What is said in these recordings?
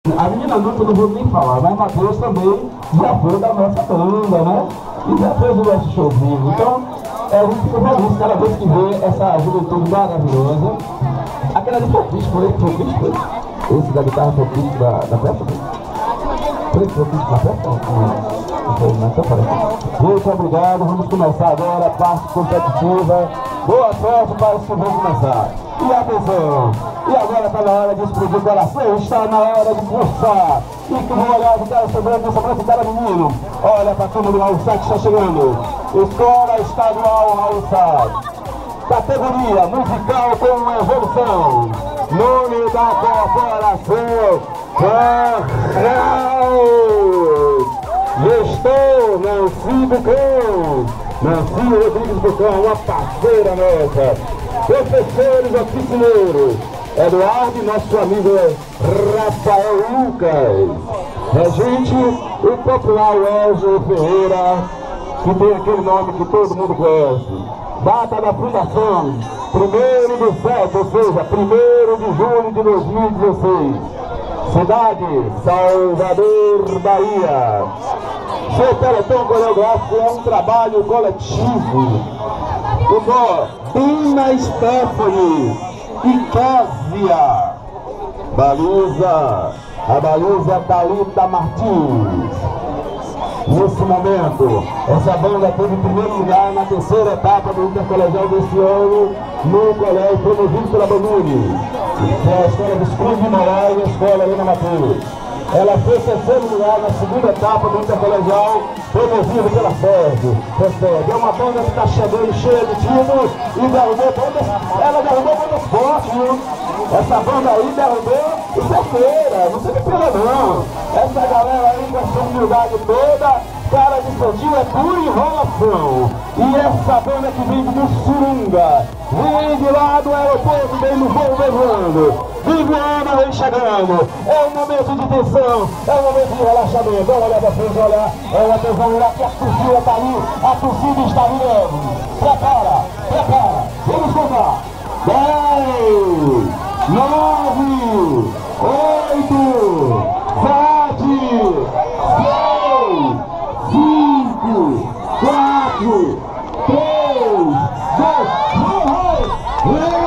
A menina Nuta não vou nem falar, mas Matheus também já foi da nossa banda, né? E já fez o nosso showzinho. Então, a gente fica feliz cada vez que vê essa juventude maravilhosa. Aquela ali foi o Crispo, né? Foi o Crispo? Esse da guitarra foi o Crispo da festa? Foi o Crispo da festa? Não foi, mas só parece. Muito obrigado, vamos começar agora a parte competitiva. Boa sorte para os que vão começar. E atenção! E agora está na hora de explodir o coração, está na hora de pulsar. E que vou olhar o cara sobrando, sobrando cada menino. Olha para a turma do Raul Sá que está chegando. Escola Estadual Raul Sá. Categoria musical com evolução. Nome da corporação Carral. Gestor Nancy Bucão. Nancy Rodrigues Bucão, uma parceira nossa. Professores oficineiros, Eduardo e nosso amigo Rafael Lucas. Regente, o popular Elzo Ferreira, que tem aquele nome que todo mundo conhece. Data da fundação, 1º/7, ou seja, 1º de julho de 2016. Cidade, Salvador, Bahia. Seu pelotão coreográfico é um trabalho coletivo. O dó, Dina Stephanie e Késia. Baliza, a baliza Thalita Martins. Nesse momento, essa banda teve primeiro lugar na 3ª etapa do Intercolegial deste ano no colégio promovido pela Bonuni, que é a escola dos Cruz de Moraes e a escola Helena Matheus. Ela foi 3º lugar na 2ª etapa do Intercolegial, promovido pela FERJ. É uma banda que está chegando cheia de títulos e derrubou bandas, ela derrubou bandas fortes, viu? Essa banda aí derrubou e certeira, não se me pena não. Essa galera aí com essa humildade toda, cara de santinho é pura enrolação. E essa banda que vem de Mussurunga, vem de lá do aeroporto, vem no voo levando. Viviana vem chegando, é um momento de tensão, é um momento de relaxamento. Vamos olhar pra frente, olha, é uma tensão, olha que a torcida tá ali, a torcida está virando. Prepara, vamos contar. 10, 9, 8, 7, 6, 5, 4, 3, 2,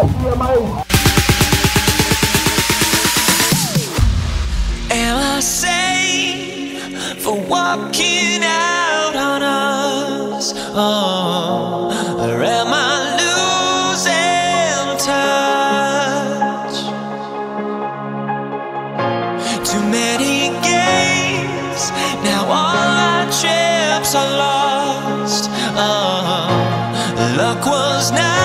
coreografia mais... Am I sane for walking out on us? Oh, or am I losing touch? Too many games, now all our chips are lost. Oh, luck was not